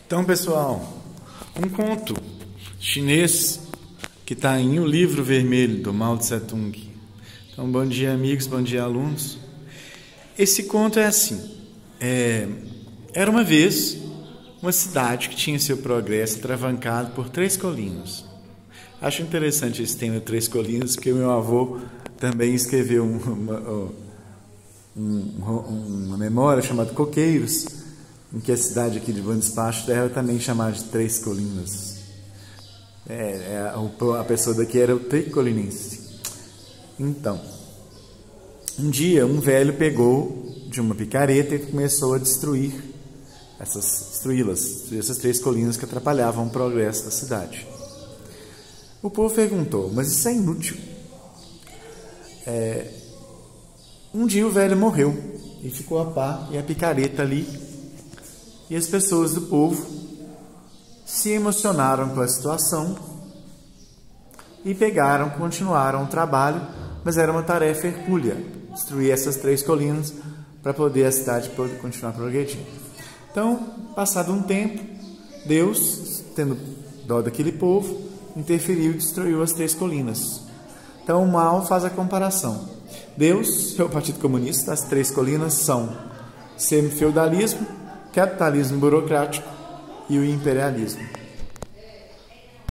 Então, pessoal, um conto chinês que está em O Livro Vermelho, do Mao Tse Tung. Então, bom dia, amigos, bom dia, alunos. Esse conto é assim. Era uma vez uma cidade que tinha seu progresso travancado por 3 colinas. Acho interessante esse tema 3 colinas, porque meu avô também escreveu uma memória chamada Coqueiros, em que a cidade aqui de Bom Despacho era também chamada de 3 colinas. A pessoa daqui era o tricolinense. Então, um dia um velho pegou de uma picareta e começou a destruir essas 3 colinas que atrapalhavam o progresso da cidade. O povo perguntou: mas isso é inútil. Um dia o velho morreu e ficou a pá e a picareta ali. E as pessoas do povo se emocionaram com a situação e continuaram o trabalho, mas era uma tarefa hercúlea, destruir essas 3 colinas para poder a cidade poder continuar progredindo. Então, passado um tempo, Deus, tendo dó daquele povo, interferiu e destruiu as 3 colinas. Então, o Mao faz a comparação. Deus, é o Partido Comunista, as 3 colinas são semifeudalismo, capitalismo burocrático e o imperialismo.